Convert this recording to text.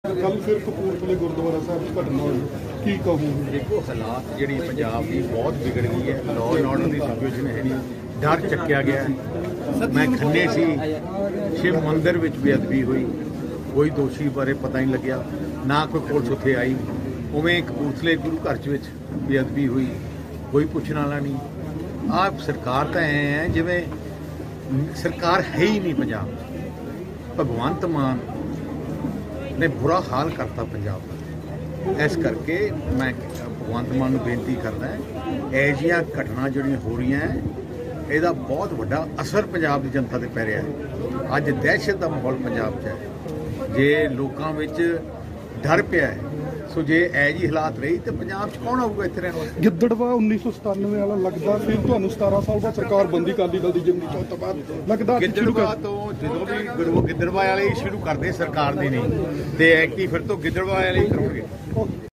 कल फिर कपूरथले गुरुद्वारा साहब घटना हुई की कहूँ। देखो हालात जी पंजाब की बहुत बिगड़ गई है। लॉ एंड ऑर्डर की सिचुएशन है नहीं, डर चक्या गया है। मैं खन्ने सी शिव मंदिर में बेअदबी हुई, कोई दोषी बारे पता नहीं लग्या, ना कोई पुलिस उत्थे आई। उवें कपूरथले गुरु घर बेअदबी हुई, कोई पुछने वाला नहीं। आप सरकार तो ऐ है जिवें सरकार है ही नहीं पंजाब। भगवंत मान ने बुरा हाल करता पंजाब का। इस करके मैं भगवंत मान नूं बेनती करदा ऐजियां घटना जिहड़ियां हो रही हैं, ਇਹਦਾ बहुत ਵੱਡਾ असर पंजाब की जनता ते पै रहा है। अज दहशत का माहौल पंजाब च है, जे लोगों विच डर पिया है। सो जे ऐ जी हालात रही तो पंजाब च कौन आऊगा इत्थे रहण वास्ते। गिद्दड़वा 1997 वाला लगदा फिर तुहानूं 17 साल बाद सरकार बंदी अकाली दल दी जिमनी चोण तो बाद लगदा गिद्दड़वा तो जो भी गिद्दड़वा वाले शुरू करते सरकार दी नहीं ते ऐक्टी फिर तो गिद्दड़वा वाले ही करोगे।